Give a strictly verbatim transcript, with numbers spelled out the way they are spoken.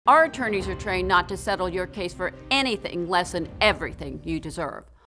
Our attorneys are trained not to settle your case for anything less than everything you deserve.